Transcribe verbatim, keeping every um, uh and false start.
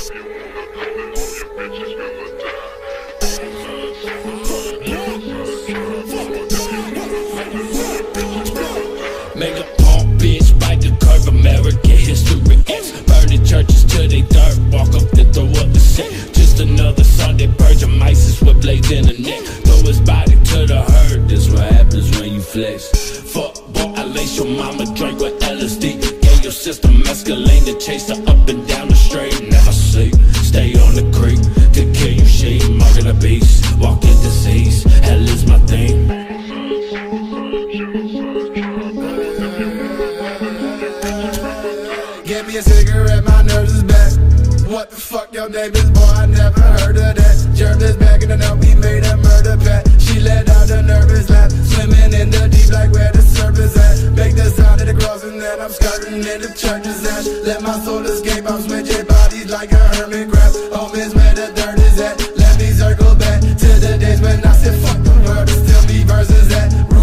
Make a punk bitch bite the curve, American history X. Burning churches till they dirt, walk up then throw up the set. Just another Sunday purge of ISIS with blades in the neck. Throw his body to the herd, this what happens when you flex. Fuck, boy, I lace your mama drink with L S D. Gave your sister mescaline to chase her up and down the street. Never sleep, stay on the creek to kill you sheep. Marking the beast, walking disease, hell is my thing. Give me a cigarette, my nerves is back. What the fuck, your name is, boy, I never heard of that. Germ is back in the night, we made a murder pact. She let out a nervous laugh, swimming in the deep like where the surf is at. Make the sound of the cross and then I'm skirting in the church's ash. Let my soul escape, I'm switching bodies like a hermit crab. Home is where the dirt is at, let me circle back to the days when I said fuck the world, and still me versus that.